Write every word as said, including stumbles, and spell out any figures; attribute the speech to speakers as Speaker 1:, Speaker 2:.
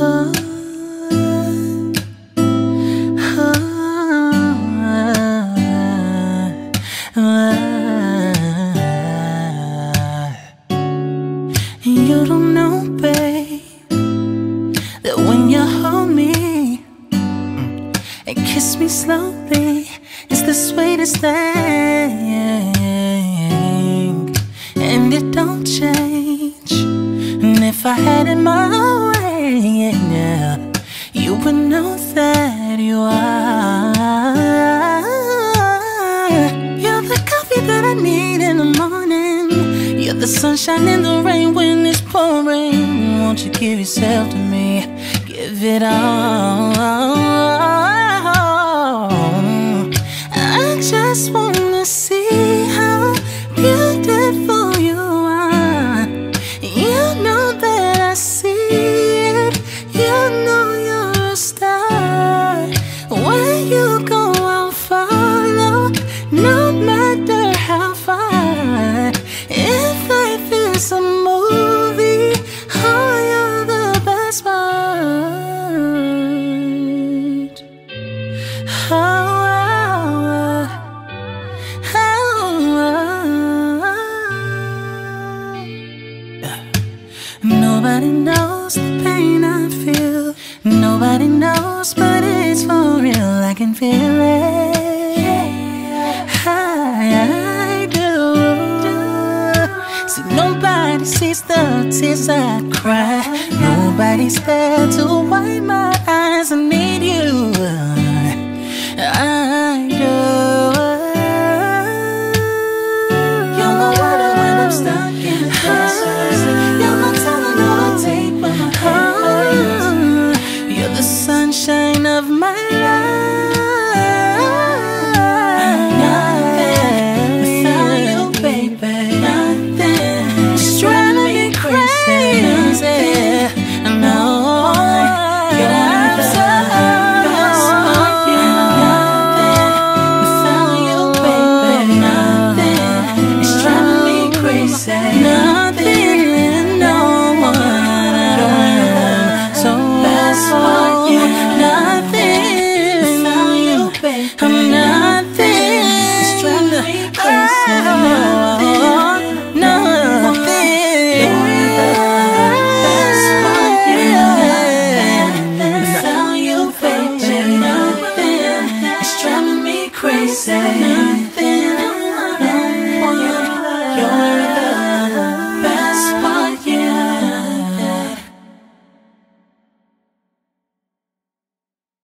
Speaker 1: Oh, oh, oh. You don't know, babe, that when you hold me and kiss me slowly, it's the sweetest thing, and it don't change. And if I had it my way, yeah, you would know that you are. You're the coffee that I need in the morning. You're the sunshine in the rain when it's pouring. Won't you give yourself to me? Give it all. I just wanna see how beautiful you are. You know that I see it. You know you're a star. Where you go, I'll follow, no matter how far. If life is a movie, oh, you're the best part. Oh, oh, oh, oh. Nobody knows the pain I feel. Nobody knows, but it's for real. I can feel it. I do. See, nobody sees the tears I cry. Nobody's there to wipe my eyes. I need you. I